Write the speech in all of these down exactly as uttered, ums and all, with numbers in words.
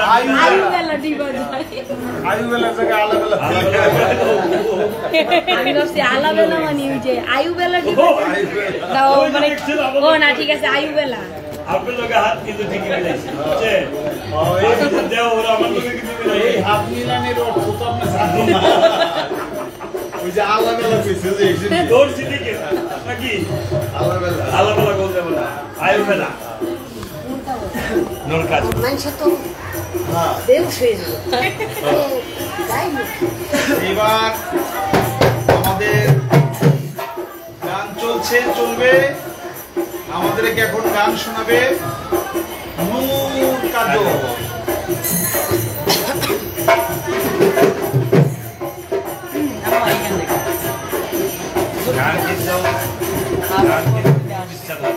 আয়ুবেলা ডিবা যায় আয়ুবেলা জায়গা আলাবেলা আমি ভাবছি আলাবেলা মানে ওই যে আয়ুবেলা ডিবা দাও মানে ও না ঠিক আছে আয়ুবেলা আপনার লোকে হাত কিন্তু ঠিকই মিলাইছে বুঝছেন দেও ওরা আমার লোকে কিন্তু মিলাই এই হাত মিলানের অর্থ তো আপনি জানেন না ওই যে আলাবেলা কইছে যে এক্সিট তোর সিটি কে নাকি আলাবেলা আলাবেলা বলতে বলা আয়ুবেলা নোর কাজ মানুষ তো হ্যাঁ বেউস হয়ে যাবে এবার আমাদের গান চলছে চলবে আমাদেরকে এখন গান শোনাবে নূর কাজল গান কিন্তু গান কিন্তু বিশ্বাস লাগে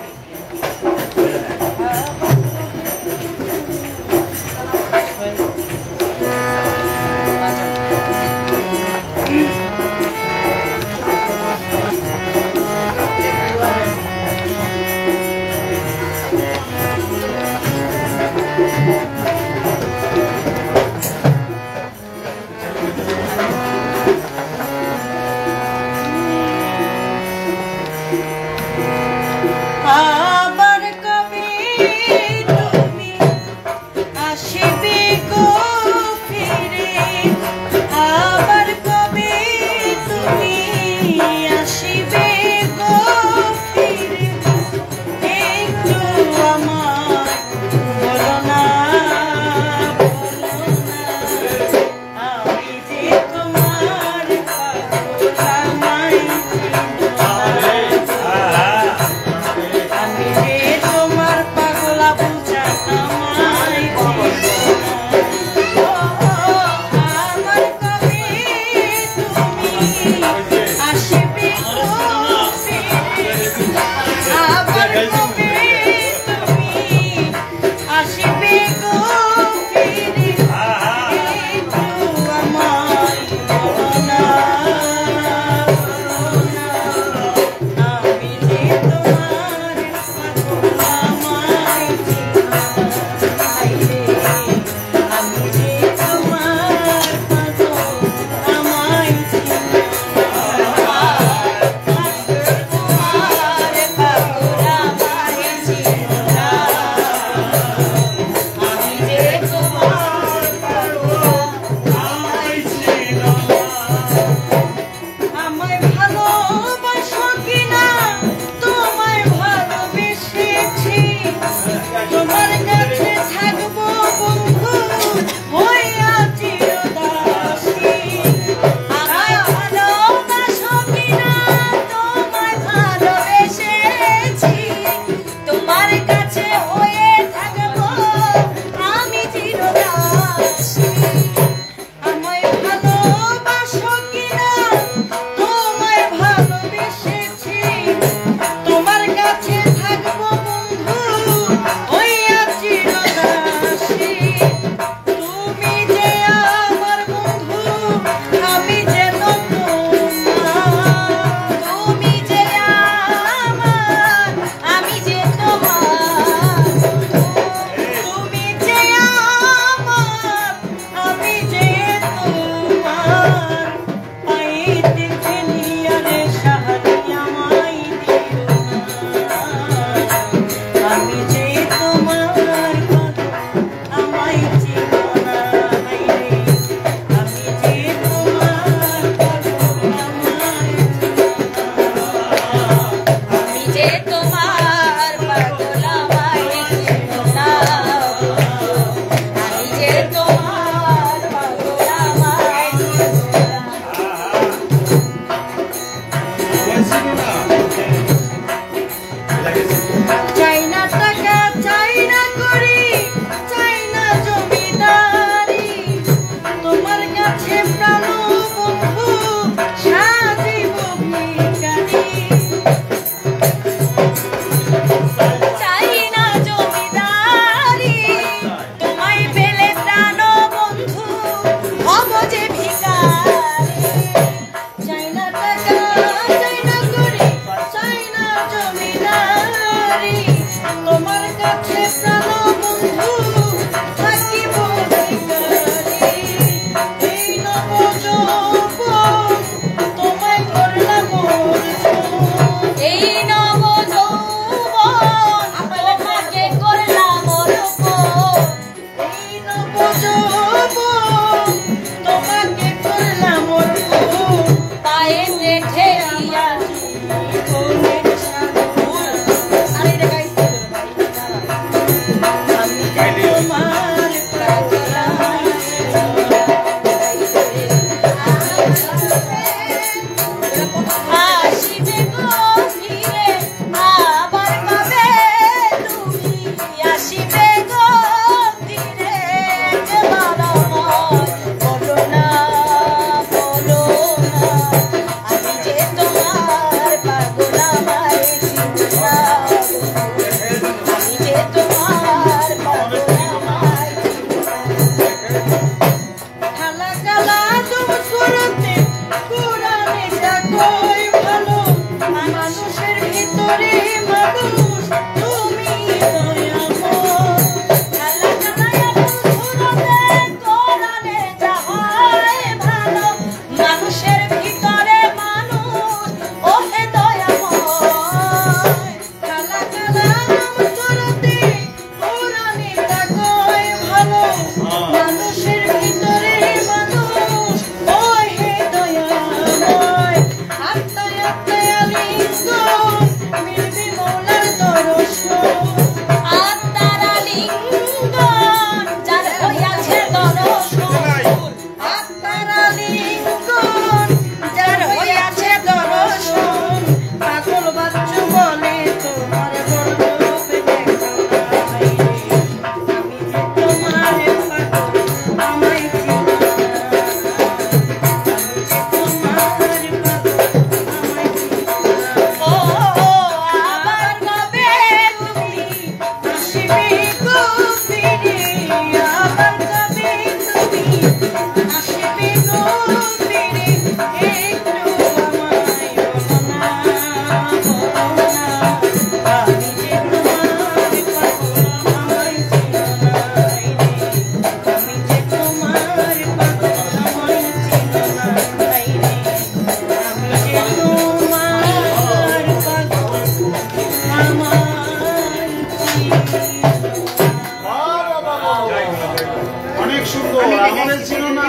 আমাদের ছিল না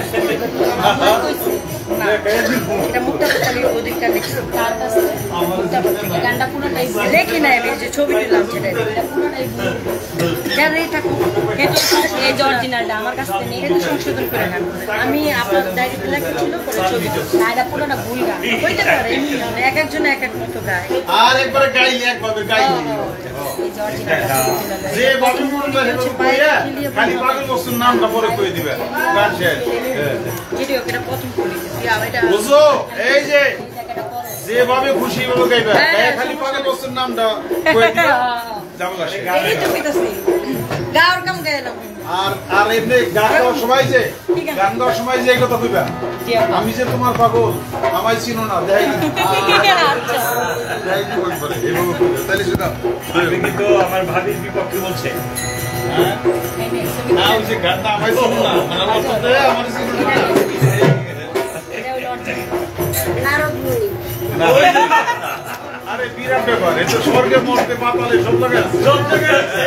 না এটা মুক্তা পত্রিকার ওদিকটা দেখছি তার কাছে মুক্তা পত্রিকা গানটা পুরোটাই দেখি না আমি যে ছবি দিলাম সেটা এটা পুরোটাই যার এই থাকুক এটা এই যে অরিজিনালটা আমার কাছে নেই এটা সংশোধন করে না আমি আপনার ডায়েরিতে লেখা ছিল পরে ছবি দিচ্ছি না এটা পুরোটা ভুল গান হইতে পারে এক একজন এক এক মতো গায় আর একবারে গাইলে একভাবে গাইলে এই যে অরিজিনালটা যে বাবু মুন্ডা হেতু কইয়া খালি পাগল বস্তুর নামটা পরে কই দিবে গান শেষ ভিডিও কেটা প্রথম করি এটা বুঝো এই যে যেভাবে খুশি ভাবে গাইবে খালি পাগল বস্তুর নামটা কই দিবে জামলা শেষ এই তো কইতাছি গাওর কাম গাইলাম আর আর এমনি গান গাওয়ার সময় যে গান গাওয়ার সময় যে এই কথা কইবা আমি যে তোমার পাগল আমায় চিনো না দেখাই দিই আচ্ছা দেখাই দিই বল বলে এইভাবে কইবে তাহলে শুনো আপনি কিন্তু আমার ভাবির বিপক্ষে বলছে হ্যাঁ না ওই যে গানটা আমায় চিনো না মানে বলতে আমার চিনো না এটা হলো নারদ মুনি না ওই যে আরে বিরাট ব্যাপার এই তো স্বর্গে মর্তে পাতালে সব জায়গায় আছে। সব জায়গায় আছে।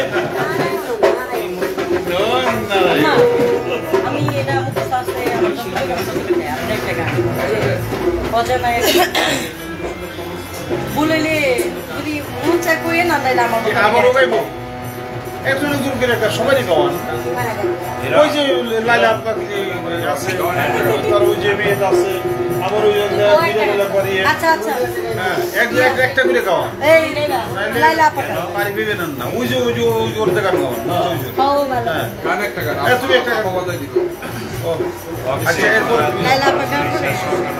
মা, আমি এটা মুখস্থ আছে আমার তো আমি একটা গান অজানা বললে যদি মন চায় কইে না তাইলে আমার মতো আবারও গাইবো একজন একজন করে একটা সবারই গাওয়ান ওই যে লাইলা পাখি আছে তার ওই যে মেয়ে আছে আবার ওই বিরালের বাড়ি আচ্ছা আচ্ছা হ্যাঁ এক একটা একটা করে গাওয়ান এই লাইলা লাইলা আপা পারি পেবেন না ওই যে ওই যে ওই যে ওর গান গাওয়ান ও ভালো গান একটা গান তুমি একটা গান বাবা দিই ও আচ্ছা এরপর লাইলা আপা গান করে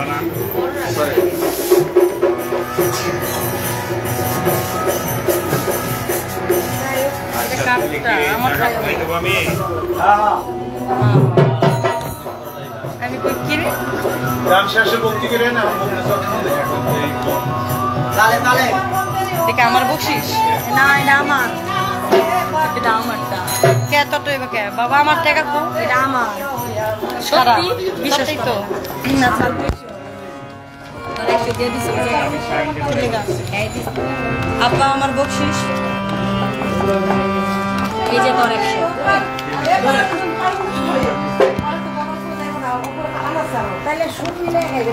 আমি কই কি রে গান শেষে ভক্তি করে না তালে তালে দেখে আমার বকশিস না এটা আমার এটা আমারটা কে তো তুই কে বাবা আমার টাকা কো এটা আমার সত্যি বিশ্বাস তো না আরেকটু দিয়ে দিছি আপা আমার বকশিস এই যে তোর একশো তাহলে সুদ মিলে খাইবেন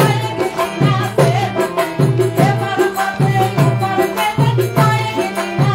না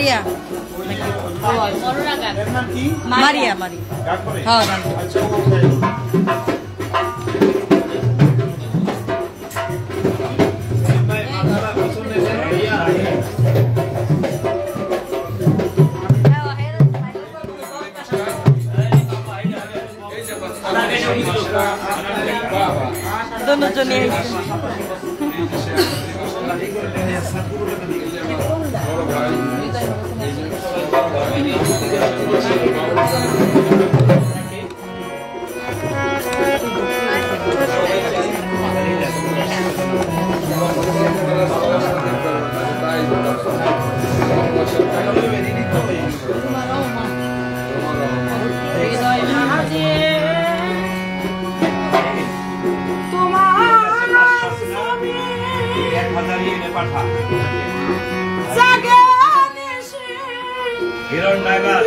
মারিয়া মারিয়া মারি হ্যাঁ दोनों जने হিরণ নাগার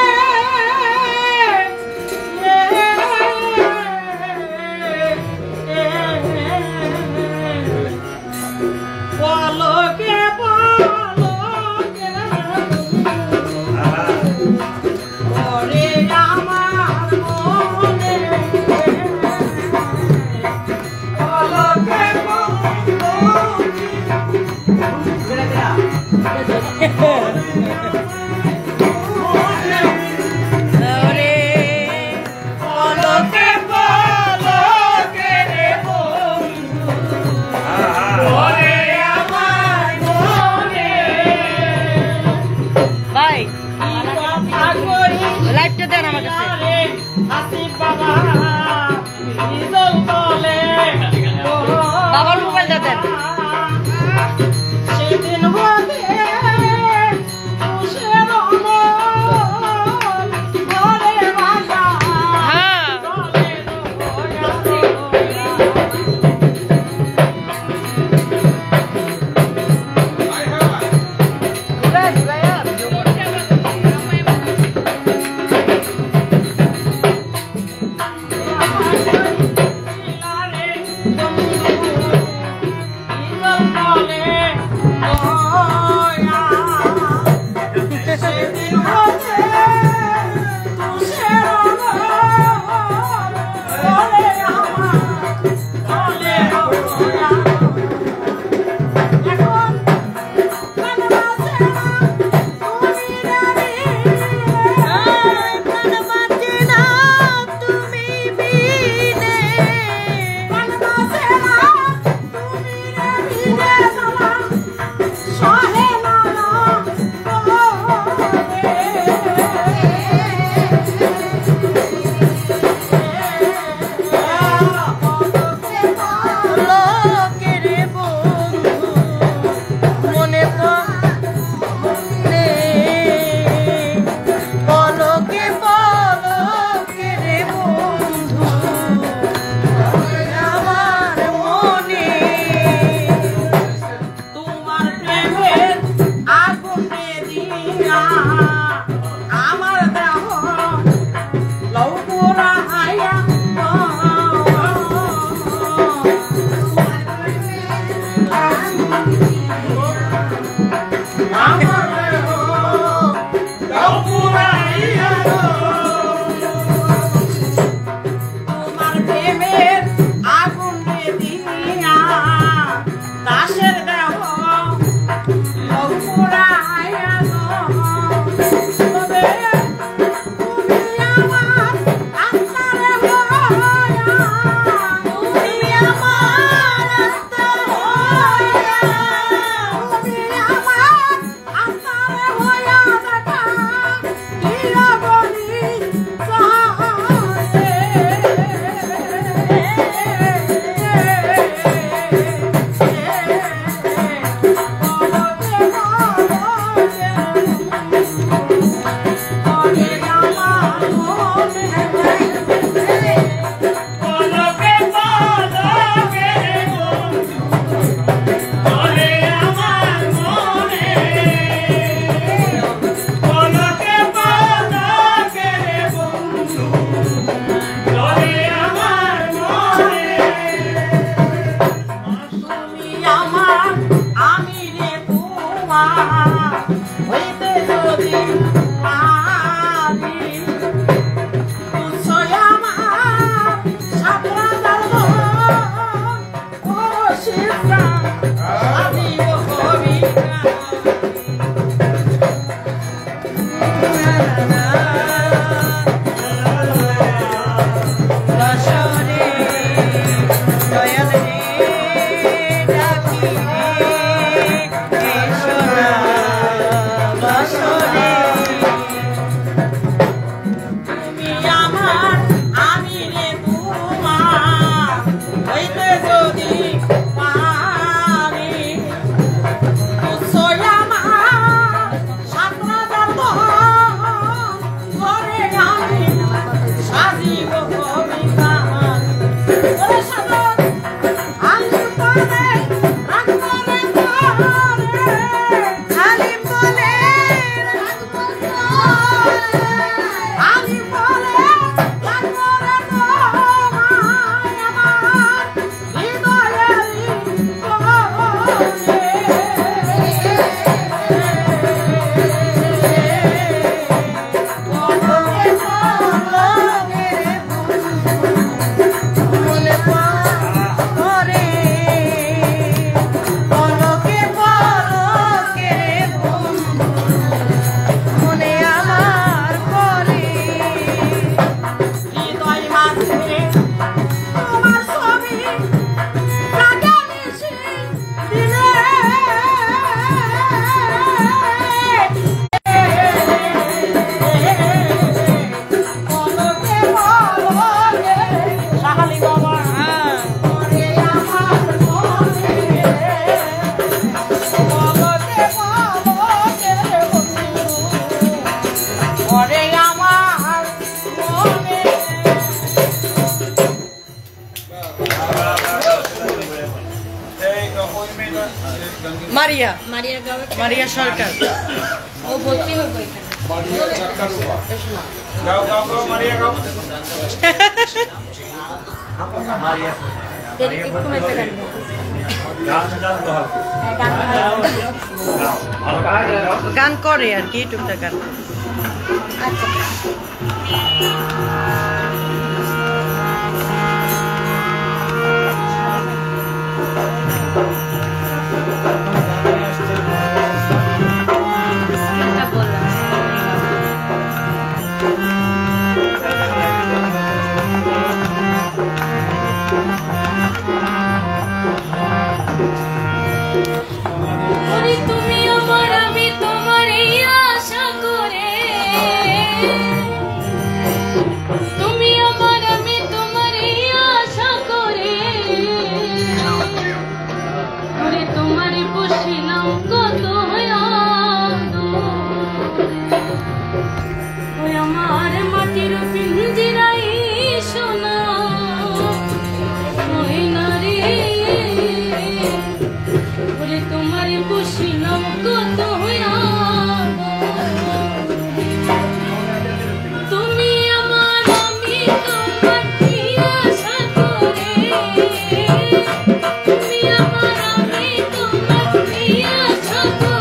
বাবার মোবাইলটা দেন মারিয়া মারিয়া মারিয়া সরকার ও ভর্তি হবে এখানে গাও গাও গাও মারিয়া গাও মারিয়া একটু মেতে গান গান করে আর কি টুকটাক গান আচ্ছা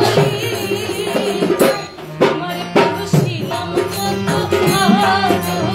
Oh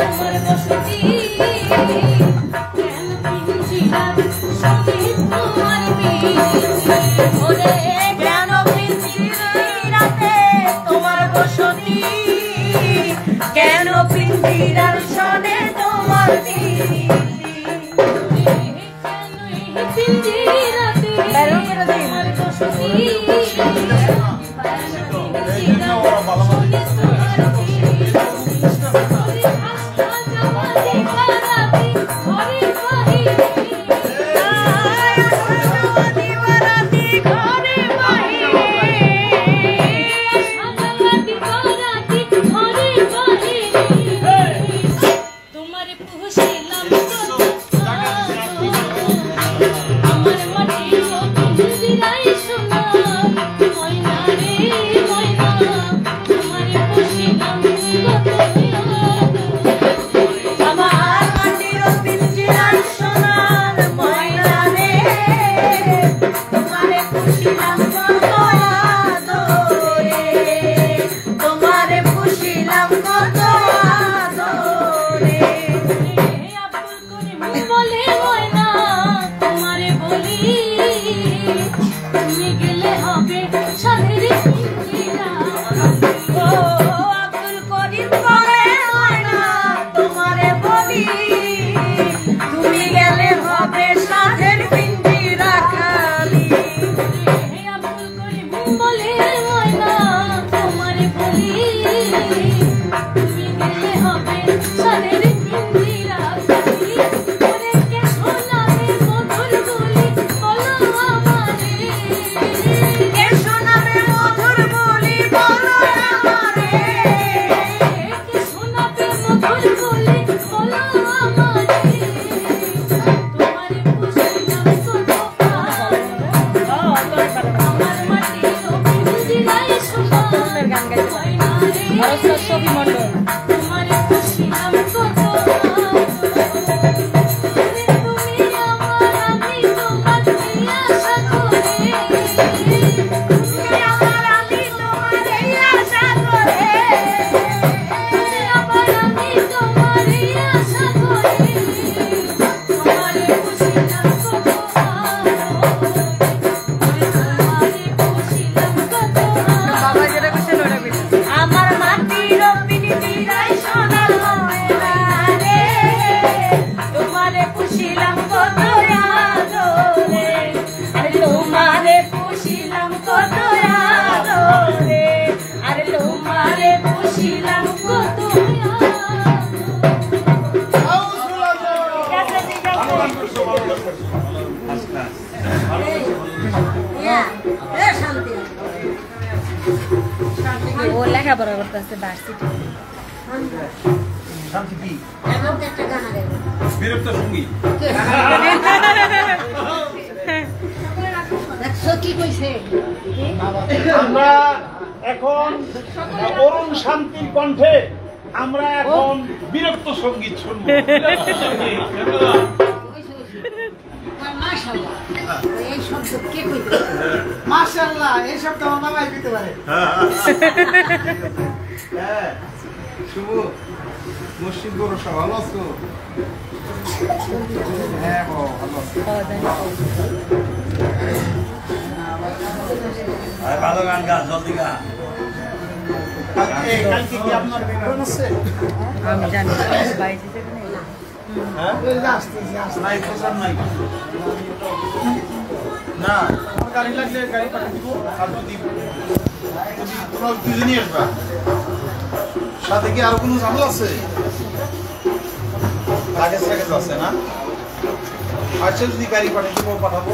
কেন পিঞ্জিরার সনে তোমার দিল্লি পিঞ্জিরাতে তোমার বসতি ও লেখাপড়া করতেছে ভার্সিটি শান্তি কি বিরক্ত সঙ্গী আমরা এখন অরুণ শান্তির কণ্ঠে আমরা এখন বিরক্ত সঙ্গীত শুনবো। মাশাআল্লাহ এই শব্দ আমার মামাই দিতে পারে। হ্যাঁ শুভ মসজিদ বড় সব ভালো আছো? হ্যাঁ ভালো আছি। আরে ভালো গান গা, জলদি গা। কালকে কালকে কি আপনার বেতন আছে? আমি জানি বাইরে যেতে না। হ্যাঁ আসতে আসতে নাই প্রচার নাই না, গাড়ি লাগলে গাড়ি পাঠিয়ে দিব। আর যদি যদি তোমরা দুজনই আসবা, সাথে কি আর কোনো ঝামেলা আছে? লাগেজ লাগেজ আছে না? আচ্ছা যদি গাড়ি পাঠিয়ে দিব পাঠাবো।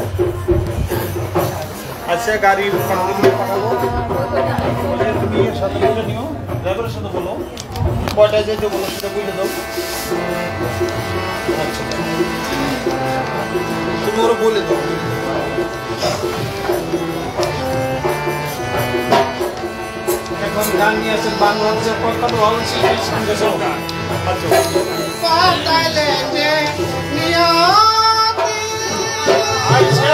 আচ্ছা গাড়ি পাঠিয়ে দিব পাঠাবো। তুমি সাথে বলে নিও, ড্রাইভারের সাথে বলো কয়টায় যেতে বলো সেটা বলে দাও। আচ্ছা তুমি ওরা বলে দাও। এখন গান নিয়ে আসেন বাংলাদেশের কলকাতা ভালো শিল্পীর সঙ্গে সরকার। আচ্ছা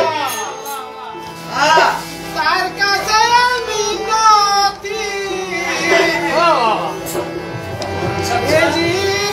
তার কাছে আমি নথি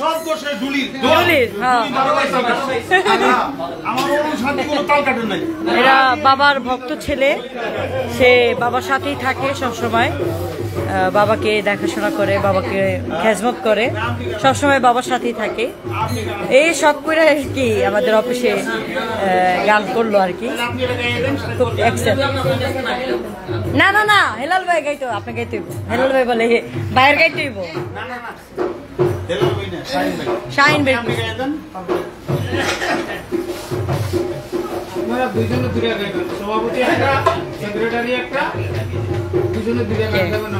সব দোষে ডুলির ডুলির, হ্যাঁ। আমার অনুশান্তি কোনো তাল কাটে নাই। এরা বাবার ভক্ত ছেলে, সে বাবার সাথেই থাকে সবসময়, বাবাকে দেখাশোনা করে, বাবাকে খেজমত করে, সবসময় বাবার সাথেই থাকে। এই শখ করে আর কি আমাদের অফিসে গান করলো আর কি, খুব এক্সেপ্ট। না না না হেলাল ভাই গাইতো, আপনি গাইতে হইব। হেলাল ভাই বলে বাইরের গাইতে হইব। শাহিন ভাই আপনারা দুইজনে দূরে গাইবেন, সভাপতি একটা, সেক্রেটারি একটা, দুজনে দূরে গাইবেন।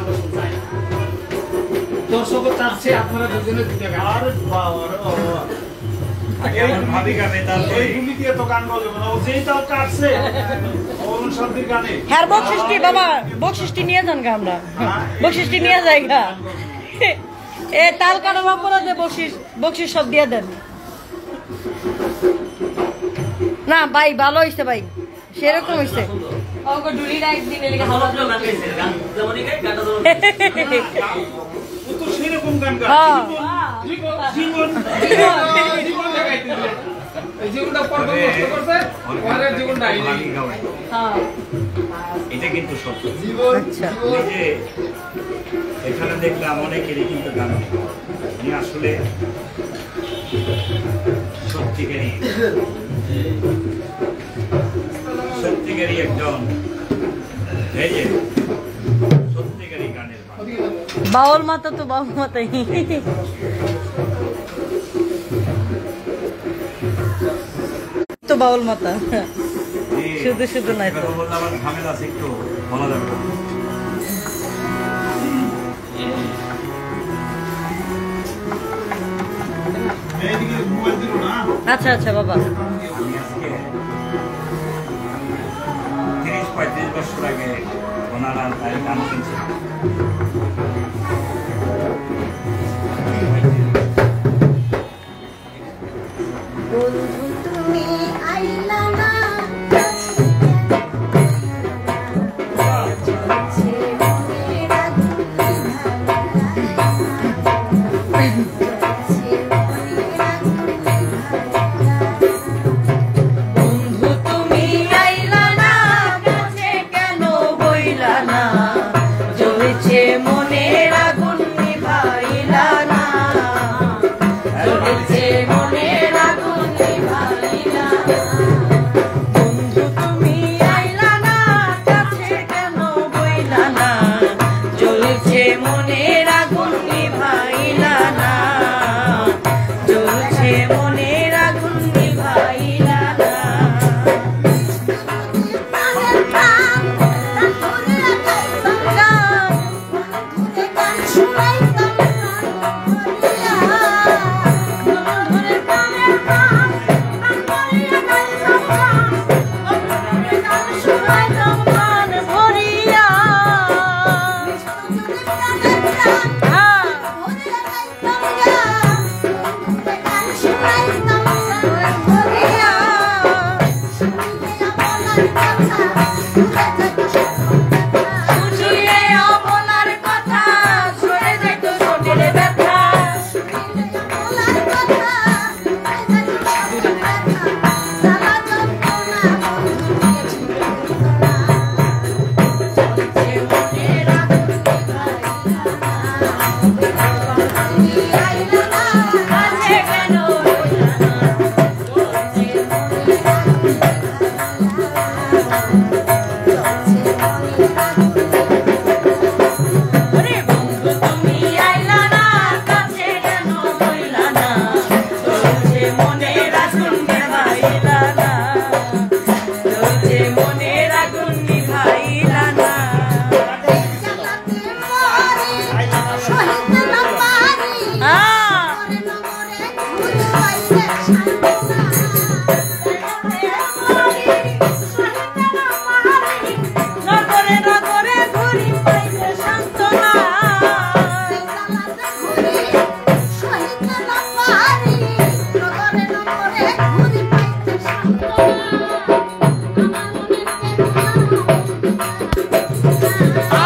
দর্শক চাচ্ছে আপনারা দুজনে দূরে গাইবেন। আরে বাবা রে বাবা, ভাবি গানে এই গুলি দিয়ে তো গান বলবে না, ও যেই তাও কাটছে অনুশান্তির গানে। হ্যাঁ বকশিষ্টি বাবা, বকশিষ্টি নিয়ে যান গা, আমরা বকশিষ্টি নিয়ে যাই গা। এ তাল কাটার অপরাধে বকশিস বকশিস সব দিয়ে দেন না ভাই, ভালো হয়েছে ভাই, সেরকম হয়েছে। সেরকম গান এটা কিন্তু সত্য। এখানে দেখলাম অনেকেরই কিন্তু গান উনি আসলে সত্যিকারই সত্যিকারই একজন এই যে সত্যিকারই গানের বাউল মাতা, তো বাউল মাতাই তো বাউল মাতা, শুধু শুধু নাই তো। আমার ঝামেলা আছে, একটু বলা যাবে না। আচ্ছা আচ্ছা বাবা, আমি আজকে তিরিশ পঁয়ত্রিশ বছর আগে ওনারা তাই গান শুনছিলাম।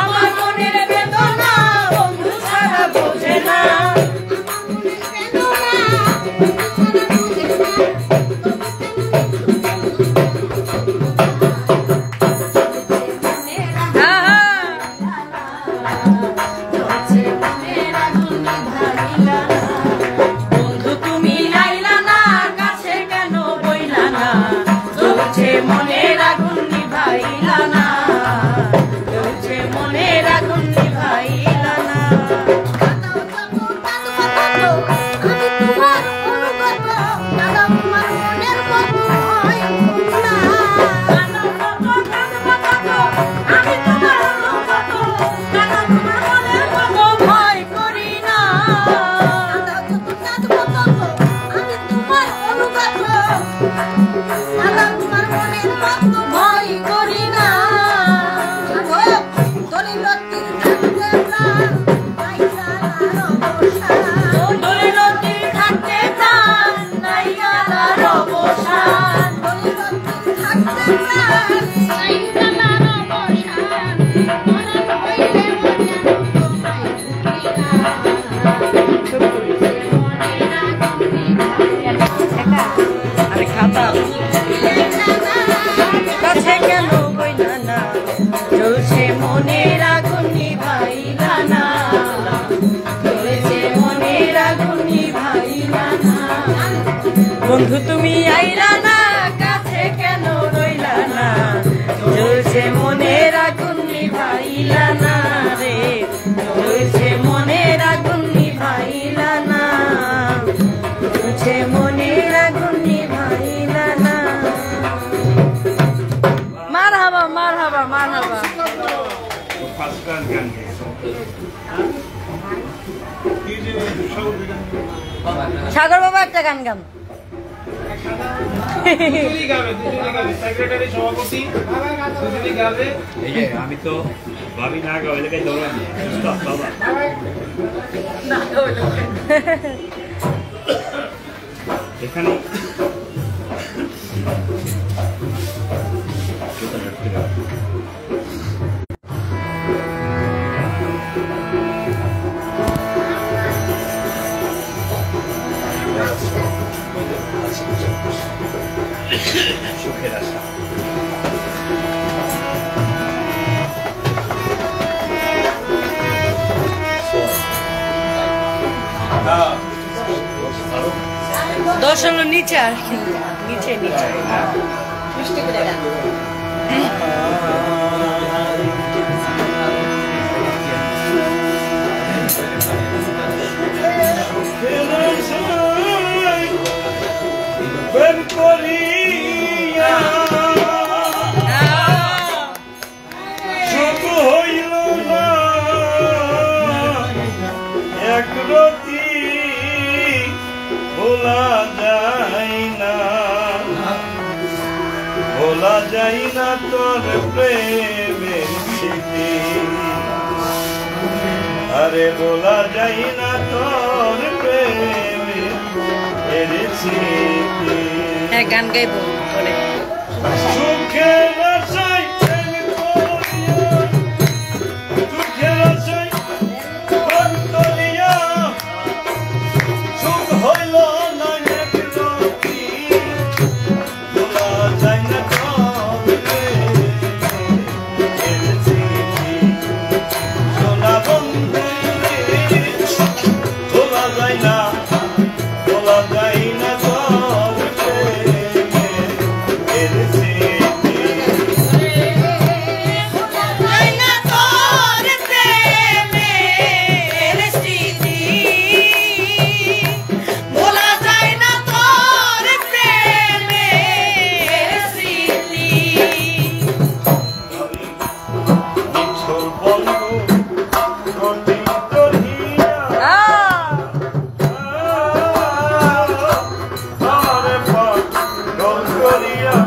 আমার মনের বেদনা বন্ধু ছাড়া বোঝে না। বন্ধু তুমি আইলা না কাছে কেন রইলা না জ্বলছে মনের আগুন নিভাইলা না রে জ্বলছে মনের আগুন নিভাইলা না জ্বলছে মনের আগুন নিভাইলা না মারহাবা মারহাবা মারহাবা সাগর বাবা একটা গান গান আমি তো ভাবি না গাও এলাকায় দৌড়ানি বাবা এখানে সুখের আশা দশ হলো নিচে আর কি নিচে নিচে ভোলা যাই না তোর প্রেমের স্মৃতি আরে ভোলা যাই না তোর প্রেমের স্মৃতি হ্যাঁ গান গাইবো সুখের আশায় দুঃখের আশায় অন্তরিয়া সুখ হইল না একরতি ভোলা যায় না তোর প্রেমের স্মৃতি সোনা বন্ধু ভোলা যায় না ভোলা যায় না তোর প্রেমের স্মৃতি মিঠুর বন্ধু কোটি করিয়া আরে পাগল করিয়া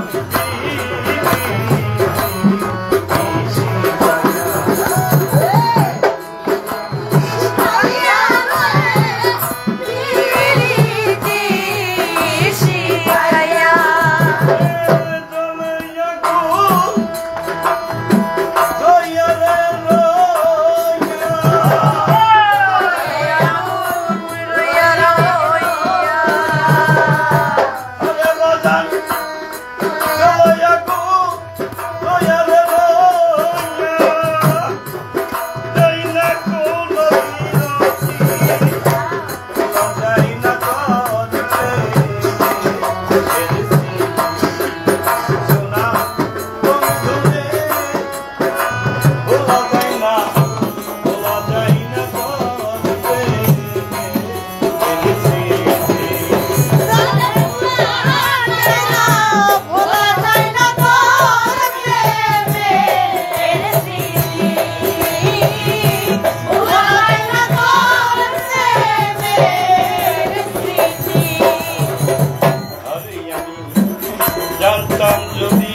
জানতাম যদি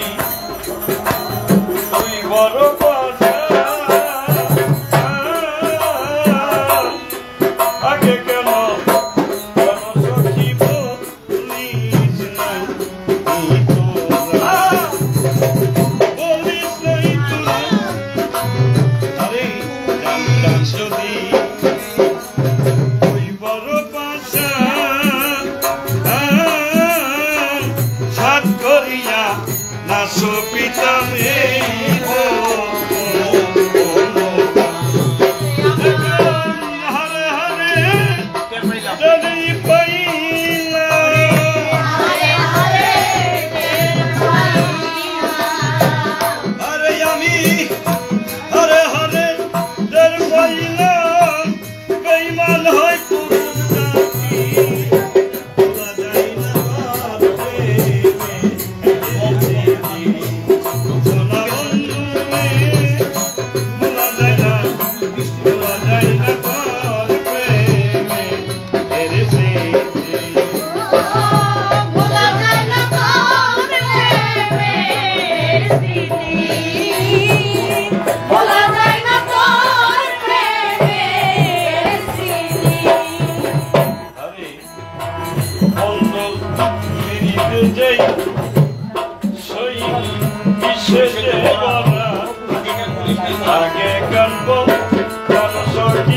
তুই বড় বাজা আগে কেন কেন সখী বলিস নাই তোরা বলিস নাই তোরা আরে জানতাম যদি তুই বড় বাজা সাত করিয়া না সপিতাম হরে হরে যদি পাইলা যেই সই কিসে যে বলা আগে গল্প সখী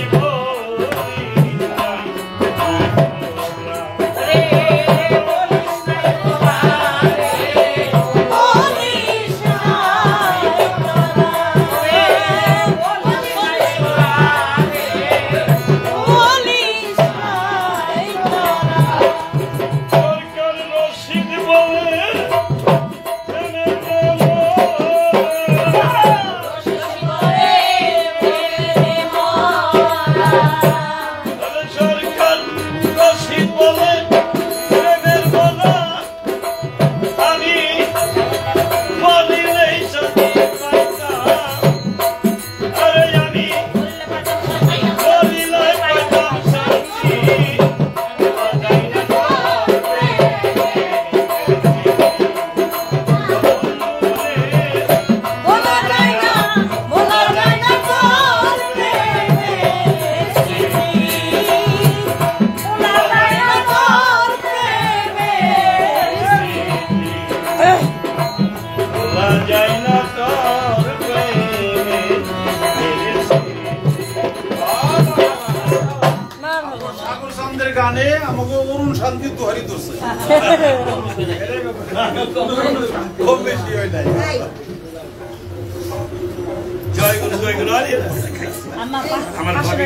গানে আমাকে অরুণ শান্তি দোহারি দোষে খুব বেশি হয় নাই জয় গুরু জয় গুরু আমার ভাবি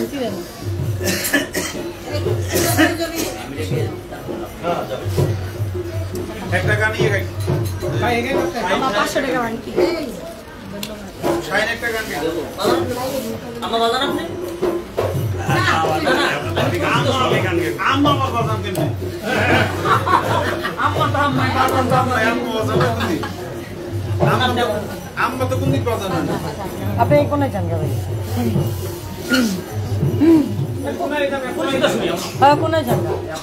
একটা গান ইয়ে গাই আমার পাঁচশো টাকা বাকি শাইন একটা গান গাই আমার বাজার আপনি আম্মা আমার বাজান কেমনে আম্মা তো আম্মা আম্মা তো আম্মা আম্মা বাজান কোনদিন আম্মা তো কোনদিন বাজান না আপনি কোনে যান ভাই হ্যাঁ কোনে যান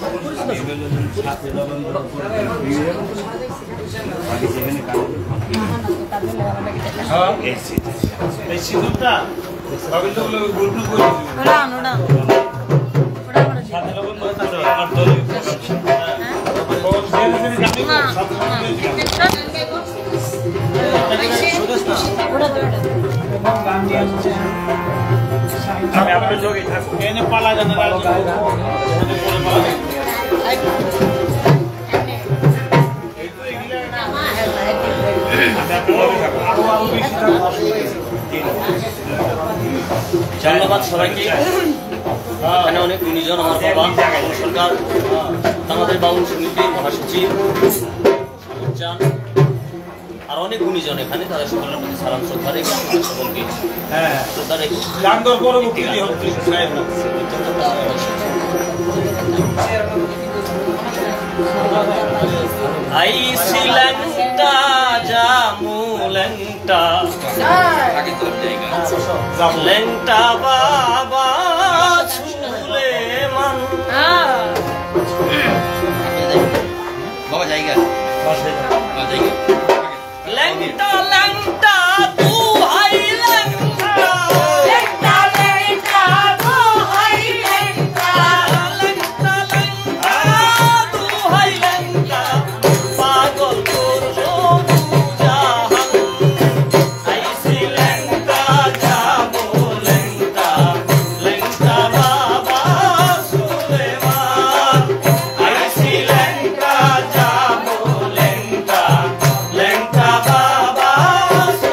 এই সিঁদুরটা রবীন্দ্রগুলো গোল গোল করে ওরা ওরা ওরা ওরা সাথে লবণ মতো আর দলে আমি আপনার যোগে থাকবো এনে পালা জানা ধন্যবাদ সবাইকে। এখানে অনেক গুণীজন, আমার বাবা সরকার, আমাদের বাউল সমিতির মহাসচিব আর অনেক গুণীজন এখানে, তাদের সকলের প্রতি সালাম শ্রদ্ধা রেখে সকলকে শ্রদ্ধা রেখে আইসি ল্যাংটা জামু ল্যাংটা ল্যাংটা বাবা ছুলে মান বাবা জায়গা ল্যাংটা ল্যাংটা তু হাই ল্যাংটা ল্যাংটা ল্যাংটা তু হাই ল্যাংটা ল্যাংটা ল্যাংটা তু হাই ল্যাংটা পাগল করলো জাহান আইসি ল্যাংটা যাবো ল্যাংটা ল্যাংটা বাবা সুলেমান আইসি ল্যাংটা যাবো ল্যাংটা ল্যাংটা বাবা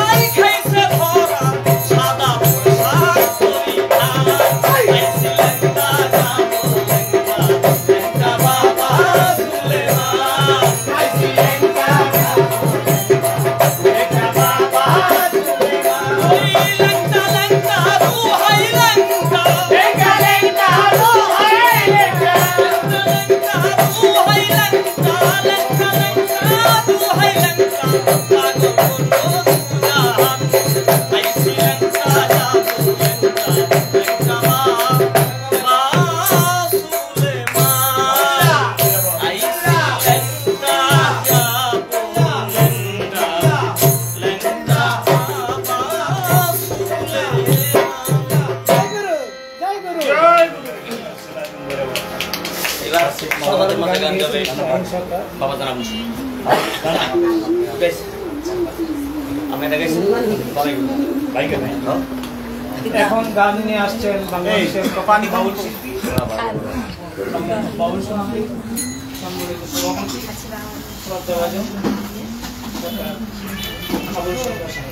Bapak tanam musuh. Guys, apa yang guys? Baik kan? এখন গান নিয়ে আসছেন বাংলাদেশের পানি বাউল শিল্পী বাউল সঙ্গী সম্মিলিত সভাপতি শ্রদ্ধাভাজন বাউল সঙ্গী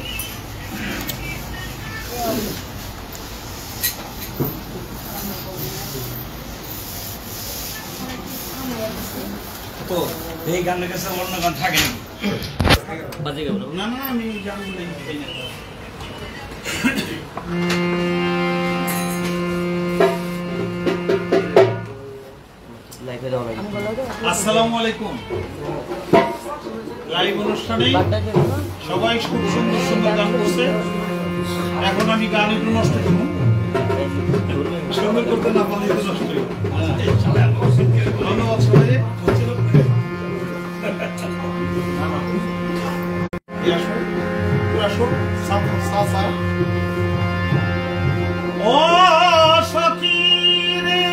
তো এই গানের কাছে অন্য গান থাকে না বাজে গেল না না আমি গানগুলো চাই না লাইভে দাও না আসসালামু আলাইকুম লাইভ অনুষ্ঠানে সবাই খুব সুন্দর সুন্দর গান করছে এখন আমি গান একটু নষ্ট করবো সুন্দর করতে না পারলে একটু নষ্ট করবো ধন্যবাদ সবাই ও সখী রে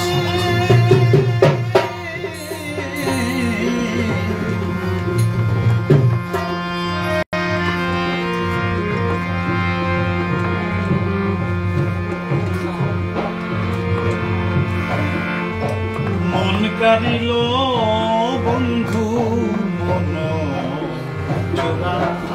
মন কারিল বন্ধু মন চোরা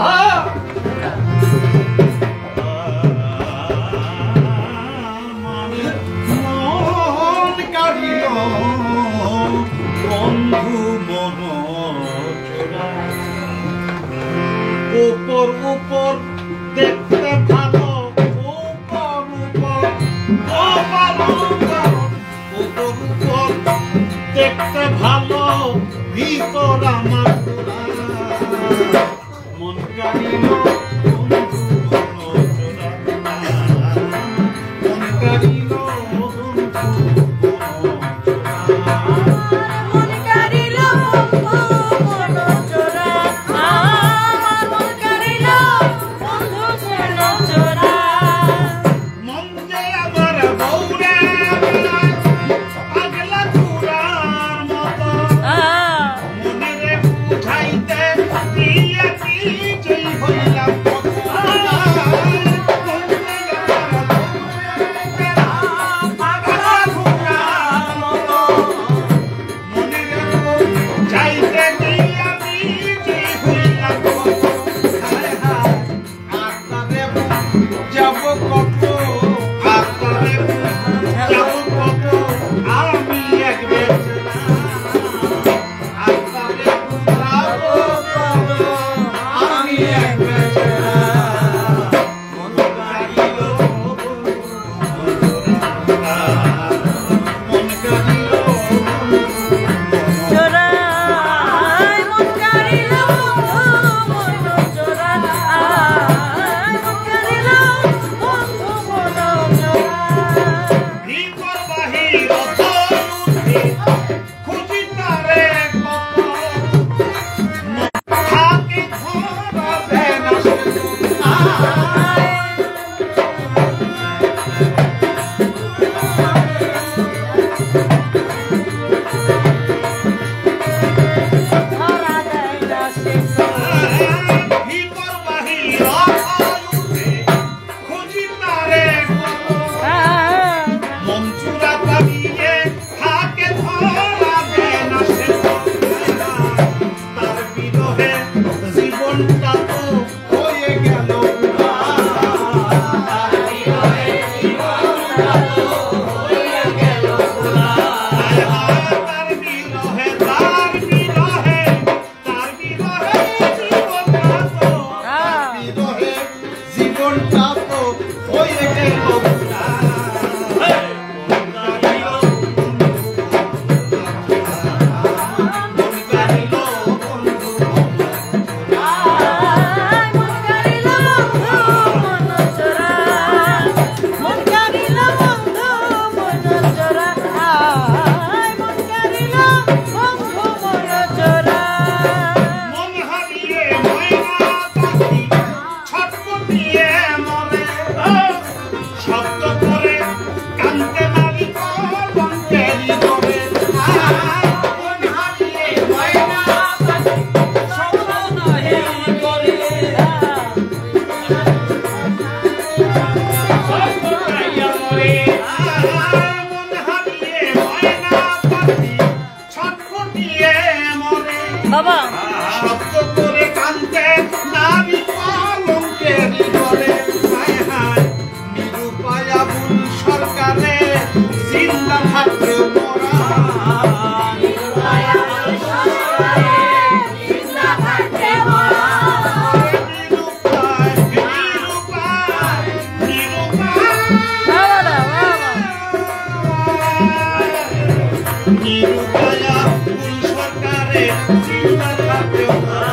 উপর উপর দেখতে ভালো উপর উপর উপর উপর দেখতে ভালো ভিতর আমার মন কারিল মন কারিল উঠাইতে দিয়ে কি জয় হইলাম জীবনটা তো ওই রেখে বাবা শব্দ করে কানতে নাবি কলঙ্কের করে হায় হায় নিরুপায়া বুল সরকারে জিন্দা থাকতে মোরা নিরুপায়া বুল সরকারে জিন্দা থাকতে মোরা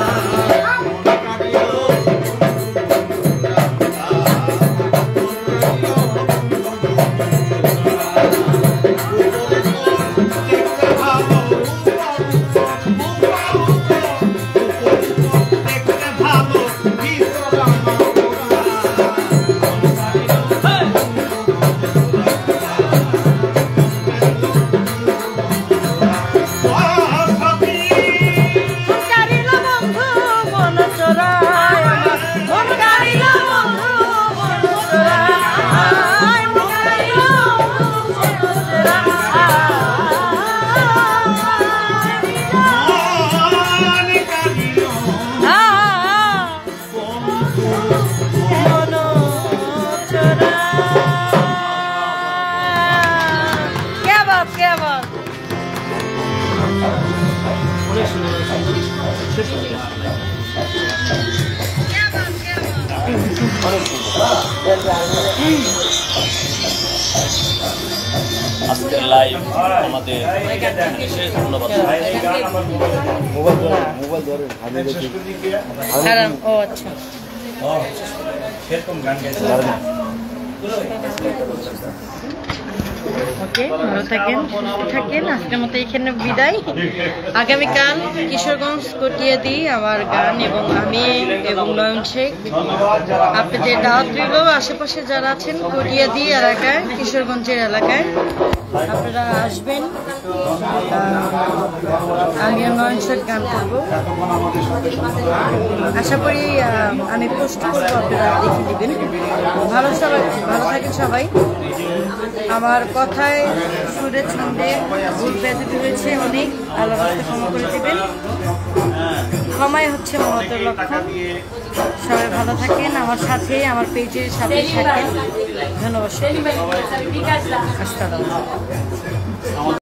আজকের লাইভ আমাদের বিশেষ ধন্যবাদ। ও আচ্ছা ওকে, ভালো থাকেন, সুস্থ থাকেন। আজকের মতো এখানে বিদায়। আগামীকাল কিশোরগঞ্জ কটিয়াদি আমার গান এবং আমি এবং নয়ন শেখ আপনাদের দাওয়াত রইল। আশেপাশে যারা আছেন কটিয়াদি এলাকায়, কিশোরগঞ্জের এলাকায় আপনারা আসবেন। আমি নয়ন শেখ গান করবো, আশা করি আমি পোস্ট করবো, আপনারা দেখে দিবেন। ভালো সবাই ভালো থাকেন সবাই। আমার কথায় সুরে ছন্দে ভুল ব্যাধি হয়েছে অনেক, আল্লাহ রাস্তায় ক্ষমা করে দেবেন। ক্ষমাই হচ্ছে মহতের লক্ষণ। সবাই ভালো থাকেন, আমার সাথে আমার পেজের সাথে থাকেন। ধন্যবাদ। আসসালাম।